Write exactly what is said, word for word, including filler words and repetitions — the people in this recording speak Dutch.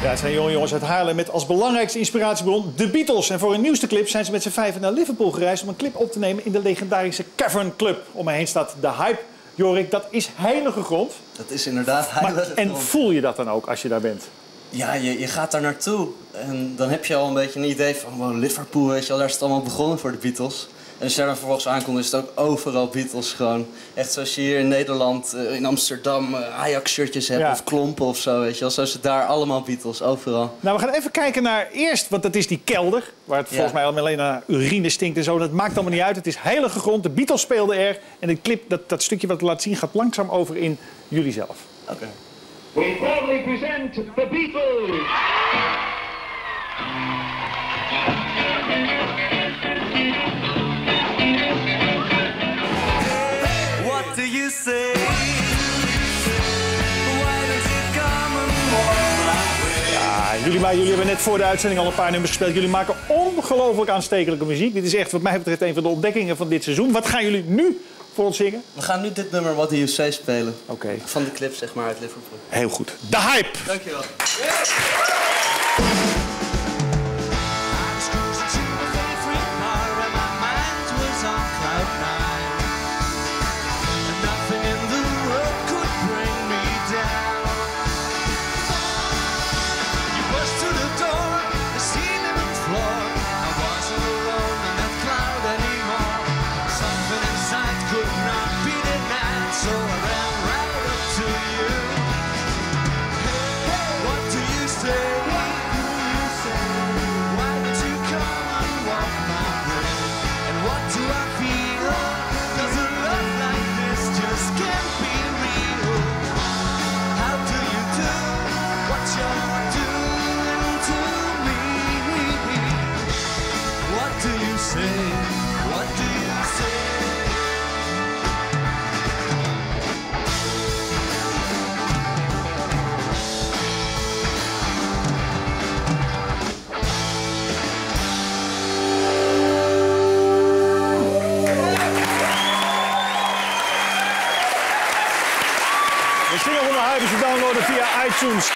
Ja, het zijn jonge jongens uit Haarlem met als belangrijkste inspiratiebron de Beatles. En voor hun nieuwste clip zijn ze met z'n vijven naar Liverpool gereisd om een clip op te nemen in de legendarische Cavern Club. Om me heen staat de Hype. Jorik, dat is heilige grond. Dat is inderdaad heilige maar, grond. En voel je dat dan ook als je daar bent? Ja, je, je gaat daar naartoe. En dan heb je al een beetje een idee van wow, Liverpool, weet je wel, daar is het allemaal begonnen voor de Beatles. En als je daar dan vervolgens aankomt, is het ook overal Beatles gewoon. Echt zoals je hier in Nederland, in Amsterdam, Ajax-shirtjes hebt, ja, of klompen of zo, weet je wel. Zo is het daar allemaal Beatles, overal. Nou, we gaan even kijken naar eerst, want dat is die kelder, waar het ja. volgens mij alleen naar urine stinkt en zo. Dat maakt allemaal niet uit. Het is heilige grond, de Beatles speelden er. En de clip, dat, dat stukje wat het laat zien, gaat langzaam over in jullie zelf. Oké. Okay. We proudly present the Beatles! What do you say? Why don't you come and walk my way? Ja, jullie, maar, jullie hebben net voor de uitzending al een paar nummers gespeeld. Jullie maken ongelooflijk aanstekelijke muziek. Dit is echt wat mij betreft een van de ontdekkingen van dit seizoen. Wat gaan jullie nu voor ons zingen? We gaan nu dit nummer What Do You Say spelen. Oké. Okay. Van de clip, zeg maar, uit Liverpool. Heel goed. De Hype! Dankjewel. De single van de Hype is te downloaden via iTunes.